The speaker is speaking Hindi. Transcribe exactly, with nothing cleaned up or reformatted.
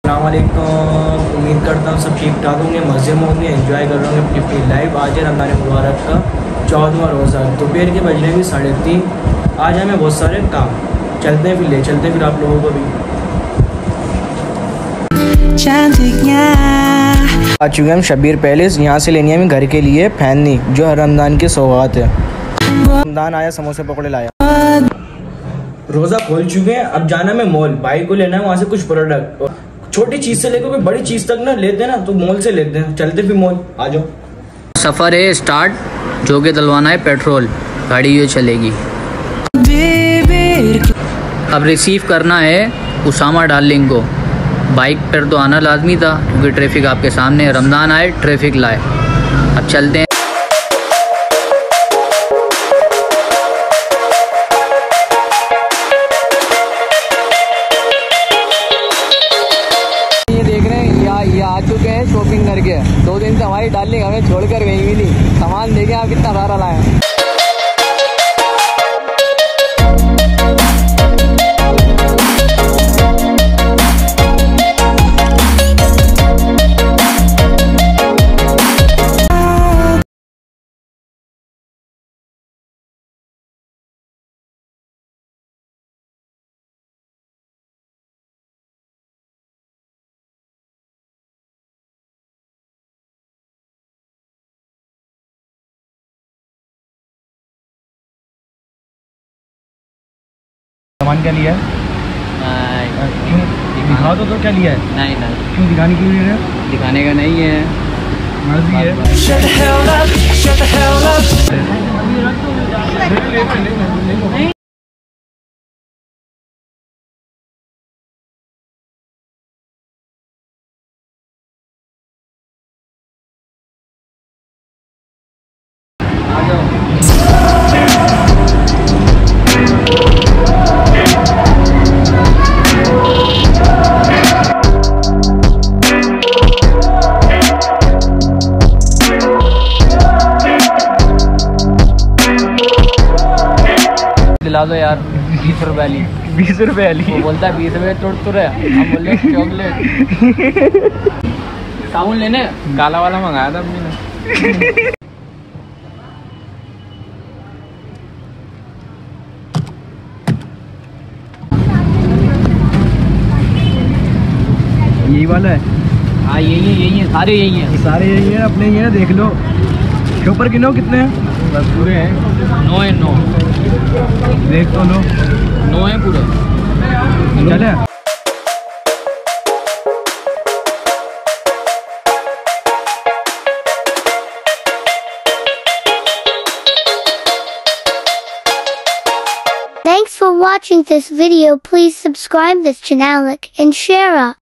अस्सलाम वालेकुम। उम्मीद करता हूँ सब ठीक ठाक होंगे, मज़े में होंगे, एंजॉय कर रहे होंगे अपनी अपनी लाइफ। आज है रमज़ान मुबारक का चौदहवां रोज़ा, दोपहर के बजने भी साढ़े तीन। आज हमें बहुत सारे काम, चलते हैं फिर ले चलते हैं फिर आप लोगों को भी। आ चुके हम शब्बीर पैलेस। यहाँ से लेनी है हमें घर के लिए फैनी, जो हर रमज़ान की सौगात है। रमज़ान आया, समोसे पकौड़े लाया। रोज़ा खोल चुके हैं, अब जाना में मॉल, भाई को लेना है वहाँ से कुछ प्रोडक्ट। छोटी चीज से लेकर कोई बड़ी चीज तक ना लेते हैं ना, तो मॉल से लेते हैं। चलते फिर मॉल, आ जाओ। सफ़र है स्टार्ट, जो के डलवाना है पेट्रोल, गाड़ी ये चलेगी। अब रिसीव करना है उसामा डार्लिंग को। बाइक पर तो आना लाजमी था क्योंकि ट्रैफिक आपके सामने है। रमज़ान आए ट्रैफिक लाए। अब चलते हैं। ये आ चुके हैं शॉपिंग करके। दो दिन से हमारी डार्लिंग हमें छोड़कर गई भी नहीं। सामान देखे आप कितना सारा लाए। सामान क्या लिया है? क्यों दिखा दो तो क्या लिया है? नहीं नहीं क्यों दिखाने के लिए? दिखाने का नहीं है, मर्जी है। दिला दो यार, बीस रुपए वाली। बीस रुपए वाली? वो बोलता है बीस रुपए तोड़ तो रहे, हम बोले चॉकलेट। साबुन लेने काला वाला मंगाया था अम्मी ने। यही वाला है? हाँ यही है, यही है, सारे यही हैं। सारे यही हैं, अपने ये देख लो। ऊपर किलो कितने हैं? बस पूरे हैं। नौ है, नौ देख तो लो। नौ है पूरे। चले। Thanks for watching this video. Please subscribe this channel, like and share.